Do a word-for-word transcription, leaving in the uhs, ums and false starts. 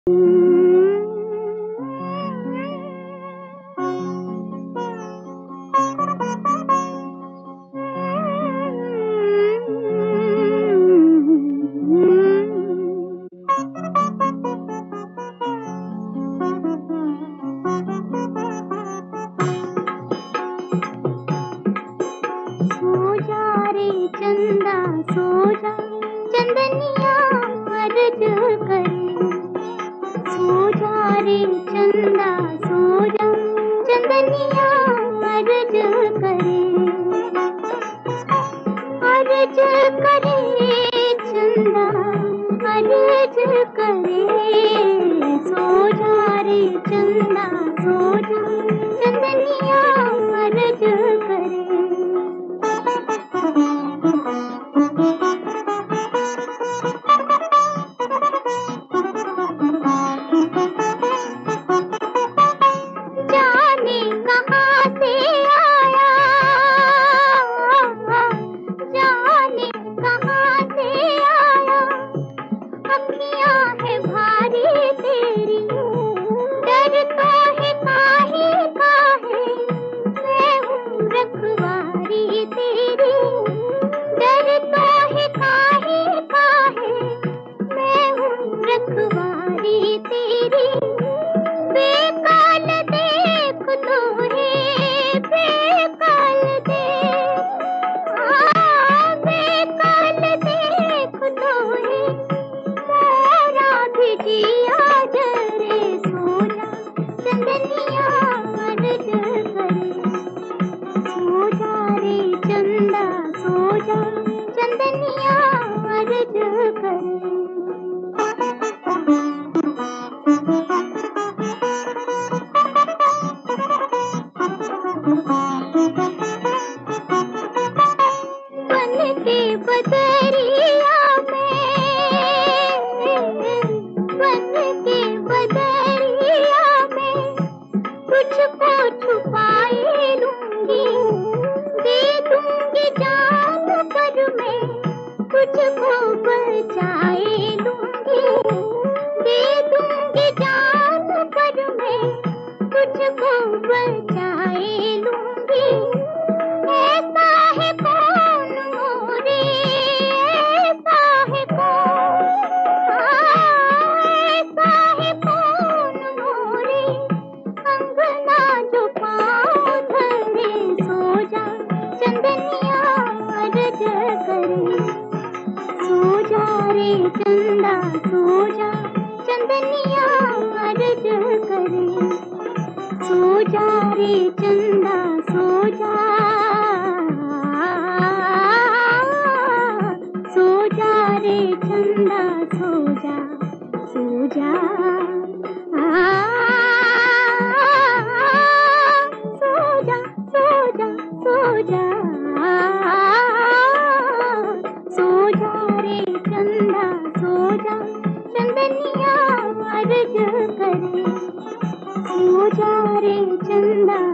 सो जा रे चंदा सो जा, चंदनिया अर्ज करे। सो जा रे चंदा सो जा, चंदनिया अर्ज करे। अर्ज करे चंदा अर्ज करे। सो जा रे चंदा सो जा, चंदनिया अर्ज करे। जाने कहाँ से आया, जाने कहाँ से आया। अखियाँ है भारी तेरी, डरता है काहे काहे। मैं हूँ रखवारी तेरी, डरता है काहे काहे। मैं हूँ रखवारी तेरी। बेकाल देख तो है बेकाल देख, हाँ बेकाल देख तो है। मेरा भी जिया जरे। सो जा चंदनिया अर्ज करे। सो जा रे चंदा सो जा, चंदनिया अर्ज करे। बन के बदरिया में, बन के बदरिया में तुझको छुपाए लूंगी। दे दूंगी जान पर मैं तुझको बचाए लूंगी। दे दूंगी जान पर मैं तुझको बचाए लूंगी। ऐसा है कौन मोरे, ऐसा है कौन, हाँ, ऐसा है कौन मोरे। अंगना जो पाँव धरे। सो जा चंदनिया अर्ज करे। सो जा रे चंदा सो जा, चंदनिया अर्ज करे। सो जा रे चंदा सो जा, सो जा रे चंदा सो जा, सो जा, आ, सो जा सो जा सो जा, सो जा रे चंदा सो जा, चंदनिया अर्ज करे। सो जा रे चंदा